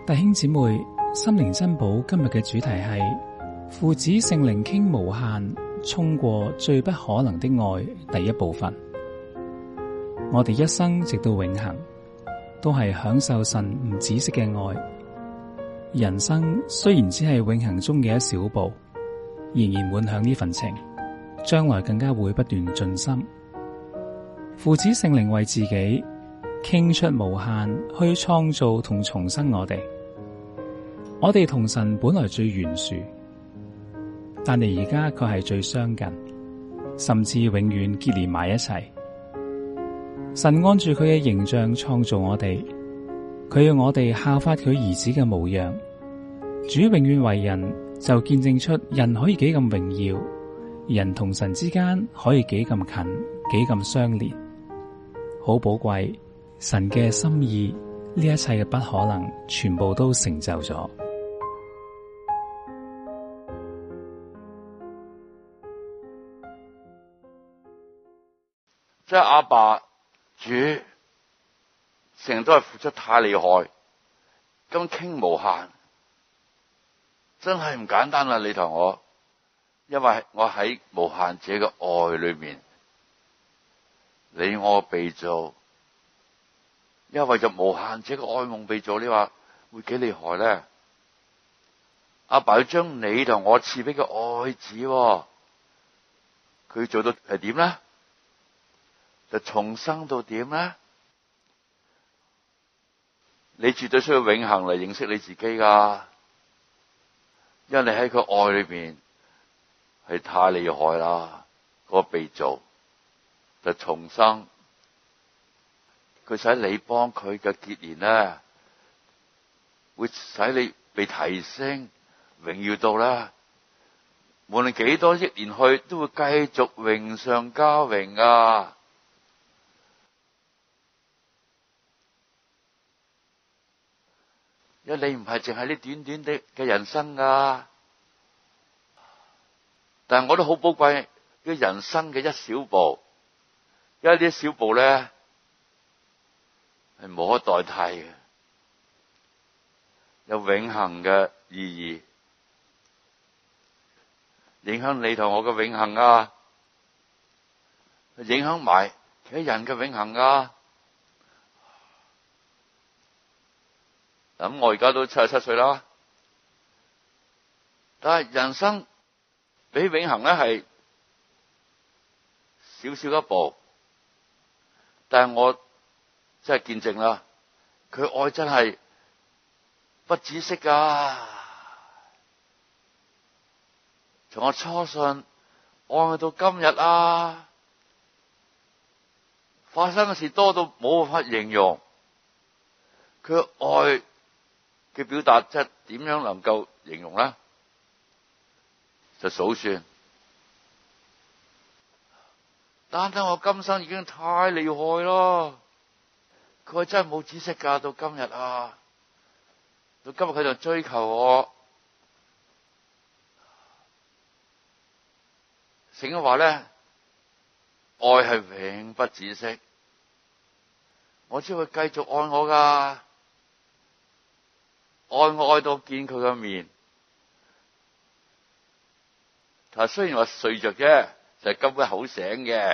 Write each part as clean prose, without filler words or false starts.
弟兄姊妹，心靈珍寶今日嘅主題係父子聖靈傾無限，衝過最不可能的愛。第一部分，我哋一生直到永恆，都係享受神唔止息嘅愛。人生雖然只係永恆中嘅一小步，仍然滿享呢份情，將來更加會不斷進深。父子聖靈為自己傾出無限，去創造同重生我哋。我哋同神本來最懸殊，但係而家卻係最相近，甚至永遠結連埋一齊。神按住佢嘅形象創造我哋，佢要我哋效法佢兒子嘅模樣。主永遠為人，就見證出人可以幾咁榮耀，人同神之間可以幾咁近，幾咁相連，好寶貴。神嘅心意，呢一切嘅不可能，全部都成就咗。 即係阿爸主成日都係付出太厲害，咁傾無限，真係唔簡單啦！你同我，因為我喺無限者嘅愛裏面，你我被造，因為為咗無限者嘅愛夢被造，你話會幾厲害咧？阿爸要將你同我賜俾個愛子，佢做到係點咧？就重生到點咧？你絕對需要永恆嚟認識你自己噶，因為你喺佢愛裏邊係太厲害啦。嗰個被造就重生，佢使你幫佢嘅結連咧，會使你被提升榮耀到咧，無論幾多億年去，都會繼續榮上加榮啊！因為你唔係淨係呢短短的嘅人生噶，但係我都好寶貴嘅人生嘅一小步，因為呢一小步咧係無可代替嘅，有永恆嘅意義，影響你同我嘅永恆啊，影響埋其他人嘅永恆啊。咁我而家都77歲啦，但係人生比永恆咧係少少一步，但係我真係見證啦，佢愛真係不止息噶，從我初信愛到今日啊，發生嘅事多到冇辦法形容，佢愛嘅表達即係點樣能夠形容咧？就數算，單單我今生已經太厲害咯。佢真係冇止息噶，到今日啊，到今日佢就追求我。聖經話咧，愛係永不止息，我知佢繼續愛我噶。愛我愛到見佢嘅面，但係雖然話睡着啫，就係根本好醒嘅。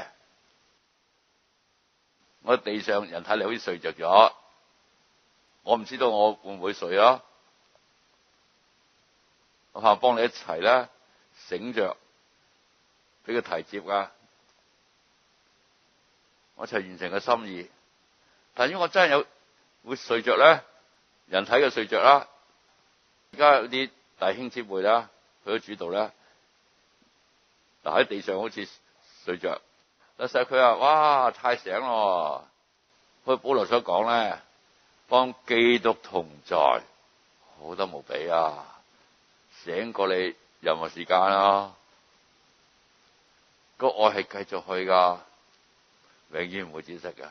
我地上人睇嚟好似睡着咗，我唔知道我會唔會睡啊？我怕幫你一齊啦，醒着俾佢提接啊！我一齊完成個心意。但如果我真係有會睡着咧？人體嘅睡着啦，而家有啲弟兄姊妹啦，佢都主導啦，但喺地上好似睡着，但係佢話：哇，太醒咯！好似保羅所講咧，幫基督同在，好得無比啊！醒過你任何時間啦，個愛係繼續去噶，永遠唔會止息噶。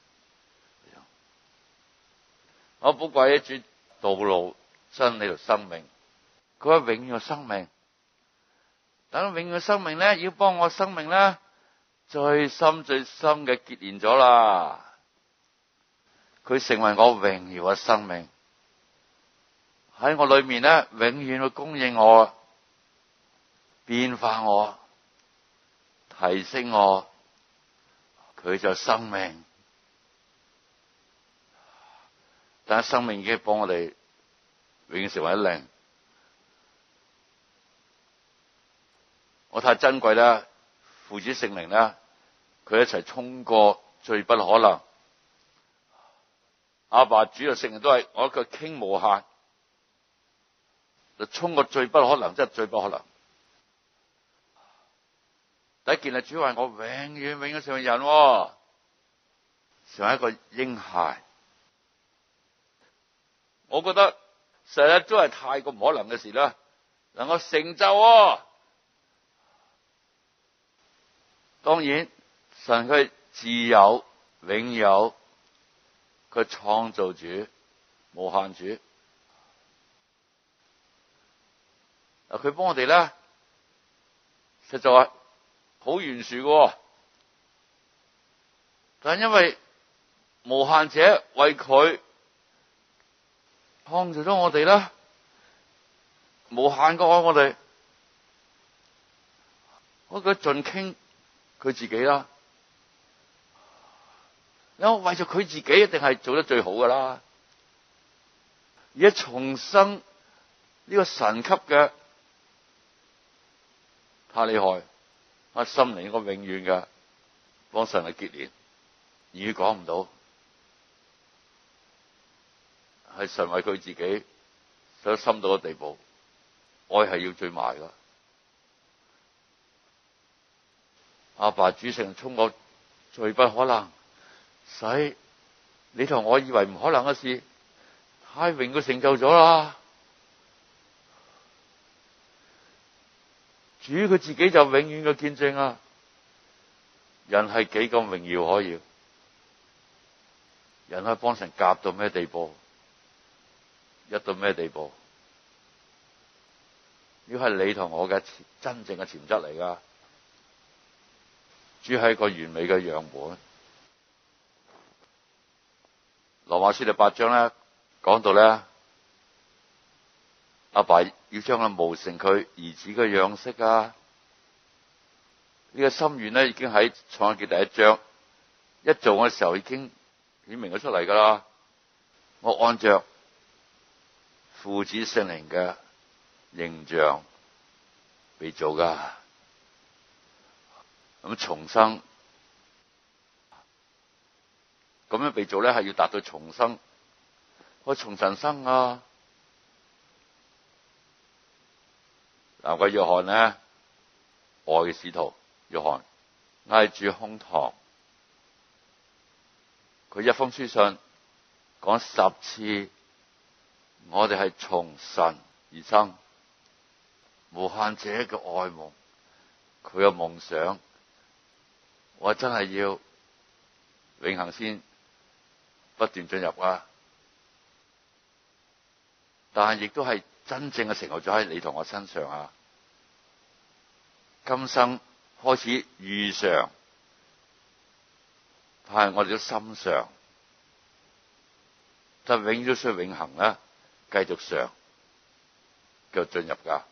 我寶貴嘅主道路真理同生命，佢係永遠嘅生命。等永遠嘅生命咧，要幫我生命咧最深嘅結連咗啦。佢成為我榮耀嘅生命， 喺我裏面咧，永遠會供應我、變化我、提升我，佢就生命。但係生命已經幫我哋永遠成為一靈，我太珍貴啦！父子聖靈咧，佢一齊衝過最不可能。阿爸主嘅聖靈都係我一個傾無限，就衝過最不可能，真係最不可能。第一件係主話我永遠永遠成為人，成為一個嬰孩。我覺得實在都係太過唔可能嘅事啦，能夠成就。當然，神佢自有永有，佢創造主、無限主。佢幫我哋咧，實在係好懸殊嘅，但係因為無限者為佢創造咗我哋啦，無限嘅愛我哋，我佢盡傾佢自己啦。因為為咗佢自己，一定係做得最好噶啦。而家重生呢個神級嘅，太厲害！我心靈一個永遠嘅幫神嚟結連，語講唔到，係神為佢自己想深到嘅地步，愛係要最埋噶。阿爸主聖衝過最不可能，使你同我以為唔可能嘅事，太榮佢成就咗啦。主佢自己就永遠嘅見證啊！人係幾咁榮耀可以？人可以幫神夾到咩地步？一到咩地步？呢個係你同我嘅真正嘅潛質嚟噶。主係一個完美嘅樣本。羅馬書第8章咧講到咧，阿爸要將佢模成佢兒子嘅樣式啊！呢個心願咧已經喺創世記第1章一做嘅時候已經顯明咗出嚟噶啦。我按着父子聖靈嘅形象被造噶，咁重生咁樣被造咧，係要達到重生，我從神生啊！嗱，個約翰咧，愛嘅使徒約翰挨住胸膛，佢一封書信講10次，我哋係從神而生，無限者嘅愛夢，佢嘅夢想，我真係要永恆先不斷進入啊！但係亦都係真正嘅成就咗喺你同我身上啊！今生開始遇上，但係我哋都心上，但永遠都需要永恆啦，繼續上，繼續進入噶。